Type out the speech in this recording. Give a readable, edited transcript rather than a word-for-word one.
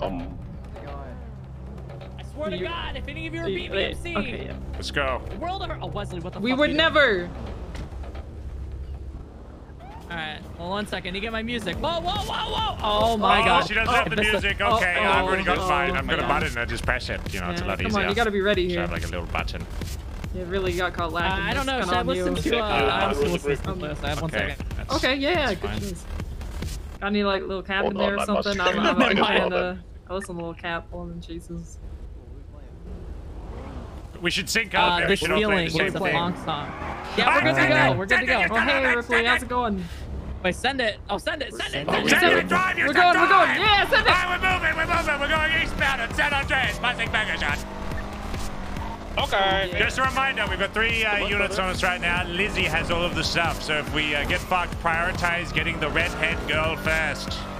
I swear to God, if any of you are BBMC, okay, yeah. Let's go. the world ever. Oh, Wesley, what the fuck? We would never. All right, well, 1 second. You get my music. Whoa, whoa, whoa, whoa! Oh my God! She doesn't have the music. Okay, I've already got mine. I'm gonna button and just press it. You know, it's a lot easier. Come on, you gotta be ready So I here. have like a little button. You really got caught lacking. I don't know. Should I listen to? I also listen to this. I have 1 second. Okay, yeah, good choice. Got any like little cap in there or something? I'm a fan. I listen to little cap on chases. We should sync up. This feeling is a long song. Yeah, we're good to go. We're good to go. Oh hey, Ripley, how's it going? Wait, send it. Oh, send it. Send it. We're going. Yeah, send it. We're moving. We're going eastbound at San Andreas. Passing mega shot. Okay. Just a reminder, we've got 3 units on us right now. Lizzie has all of the stuff, so if we get fucked, prioritize getting the redhead girl first.